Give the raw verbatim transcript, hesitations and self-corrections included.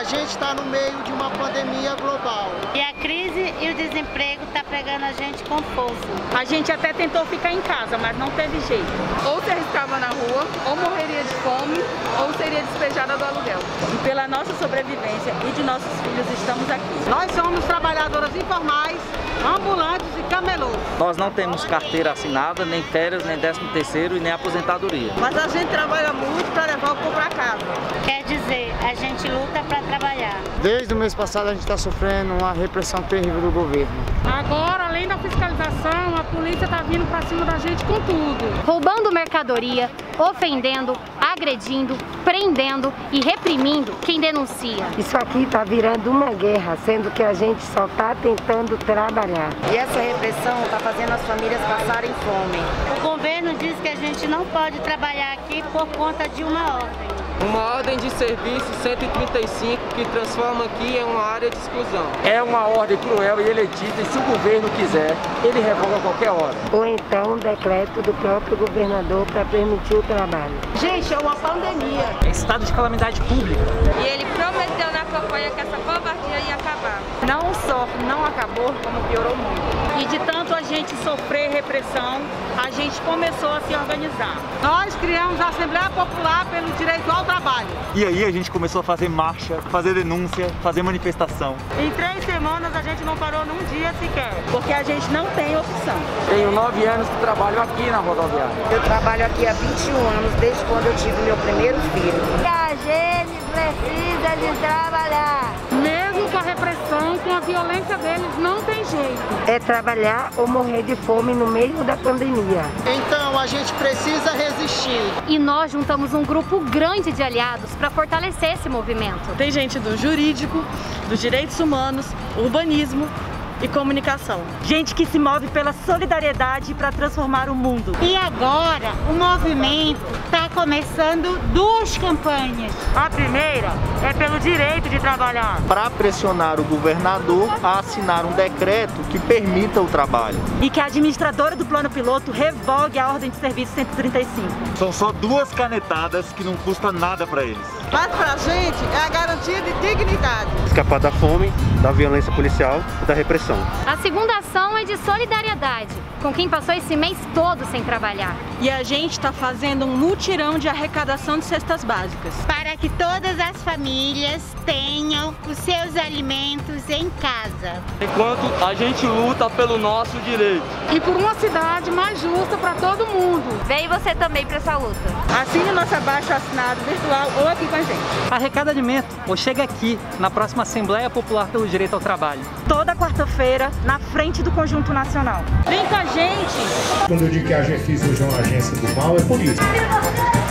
A gente está no meio de uma pandemia global. E a crise e o desemprego tá pegando a gente com força. A gente até tentou ficar em casa, mas não teve jeito. Ou se arriscava na rua, ou morreria de fome, ou seria despejada do aluguel. E pela nossa sobrevivência e de nossos filhos estamos aqui. Nós somos trabalhadoras informais, ambulantes e camelôs. Nós não temos carteira assinada, nem férias, nem décimo terceiro e nem aposentadoria. Mas a gente trabalha muito para levar o pão para casa. Quer dizer, a gente luta para trabalhar. Desde o mês passado a gente está sofrendo uma repressão terrível do governo. Agora, além da fiscalização, a polícia está vindo para cima da gente com tudo. Roubando mercadoria, ofendendo, agredindo, prendendo e reprimindo quem denuncia. Isso aqui está virando uma guerra, sendo que a gente só está tentando trabalhar. E essa repressão está fazendo as famílias passarem fome. O governo diz que a gente não pode trabalhar aqui por conta de uma ordem. Uma ordem de serviço cento e trinta e cinco que transforma aqui em uma área de exclusão. É uma ordem cruel e eletiva e se o governo quiser, ele revoga a qualquer hora. Ou então um decreto do próprio governador para permitir o trabalho. Gente, é uma pandemia. É estado de calamidade pública. E ele prometeu na campanha que essa covardia ia acabar. Não só não acabou, como piorou muito. E de tanto a gente sofrer repressão, a gente começou a se organizar. Nós criamos a Assembleia Popular pelo Direito ao Trabalho. E aí a gente começou a fazer marcha, fazer denúncia, fazer manifestação. Em três semanas a gente não parou num dia sequer, porque a gente não tem opção. Tenho nove anos que trabalho aqui na rodoviária. Eu trabalho aqui há vinte e um anos, desde quando eu tive meu primeiro filho. A gente precisa de trabalhar. Mesmo com a repressão, com a violência deles, não tem jeito. É trabalhar ou morrer de fome no meio da pandemia. Então a gente precisa resistir. E nós juntamos um grupo grande de aliados para fortalecer esse movimento. Tem gente do jurídico, dos direitos humanos, urbanismo e comunicação. Gente que se move pela solidariedade para transformar o mundo. E agora o movimento está começando duas campanhas. A primeira é pelo direito de trabalhar. Para pressionar o governador a assinar um decreto que permita o trabalho. E que a administradora do plano piloto revogue a ordem de serviço cento e trinta e cinco. São só duas canetadas que não custa nada para eles. Mas pra gente é a garantia de dignidade. Escapar da fome, da violência policial e da repressão. A segunda ação é de solidariedade, com quem passou esse mês todo sem trabalhar. E a gente está fazendo um mutirão de arrecadação de cestas básicas. Para que todas as famílias tenham os seus alimentos em casa. Enquanto a gente luta pelo nosso direito. E por uma cidade mais justa para todo mundo. Vem você também para essa luta. Assine nossa baixa assinado virtual ou aqui com a gente. Arrecada alimento ou chega aqui na próxima Assembleia Popular pelo Direito ao Trabalho. Toda quarta-feira na frente do Conjunto Nacional. Vem com a gente! Quando eu digo que a G F I S hoje é uma agência do mal, é por isso.